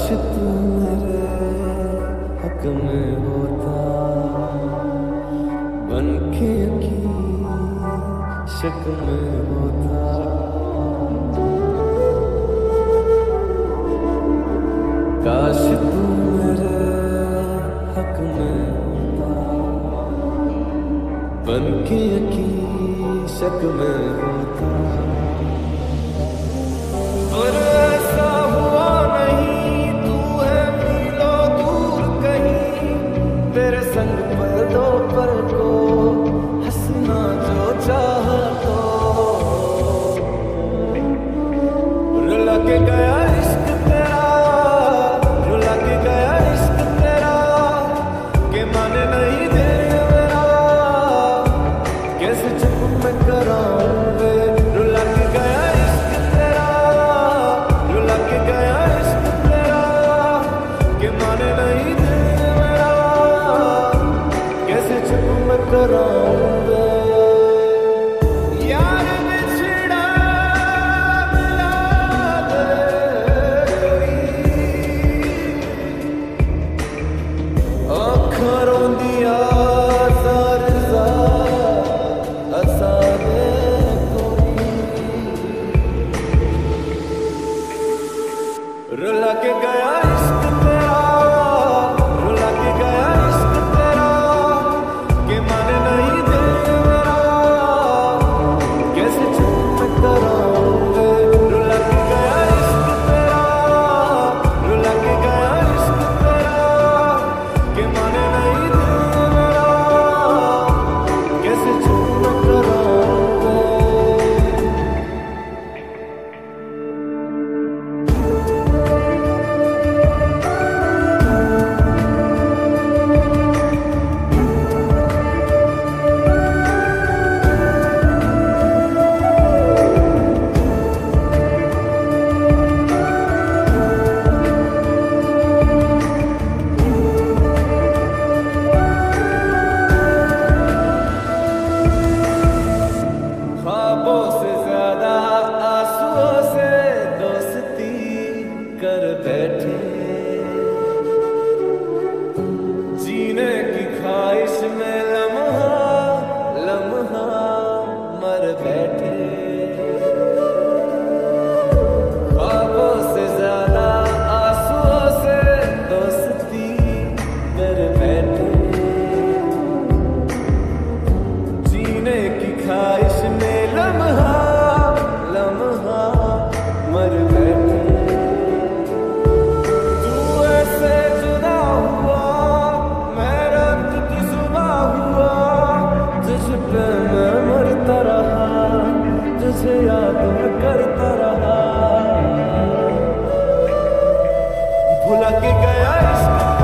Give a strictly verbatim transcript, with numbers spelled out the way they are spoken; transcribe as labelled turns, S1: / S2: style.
S1: तू मेरे हक में होता, बन के यकीन शक में होता। काश तू मेरे हक में होता, बन के यकीन शक में होता। पर ऐसा हुआ नहीं, तू है मीलों दूर कहीं, तेरे संग पल दो पल को हंसना जो चाह तो। रुला के गया इश्क तेरा, रुला के गया इश्क तेरा, के माने नहीं दे मेरा, कैसे चुप मैं कराऊं वे। रुला के गया इश्क तेरा, रुला के गया इश्क तेरा, के माने नहीं दे मेरा, कैसे चुप मैं कराऊं वे। यार बिछड़ा मिला दे कोई, आँखां रोंदिया ज़ार ज़ार हंसा दे कोई। रुला के गया इश्क तेरा, रुला के गया इश्क तेरा, के माने नहीं दे मेरा, कैसे चुप मैं कराऊं वे। रुला के गया इश्क तेरा, रुला के गया इश्क तेरा, के माने नहीं दे मेरा, कैसे चुप मैं कराऊं वे। ख्वाबों से ज्यादा आंसुओं से दोस्ती कर बैठे, जीने की ख्वाहिश में लम्हा लम्हा मर बैठे। ख्वाबों से ज्यादा आंसुओं से दोस्ती कर बैठे, जीने की ख्वाहिश में लम्हा लम्हा मर बैठे। तू ऐसे जुदा हुआ, मैं रात की सुबह हुआ, तुझ पे मैं मरता रहा, तुझे याद मैं करता रहा। भुला के गया इश्क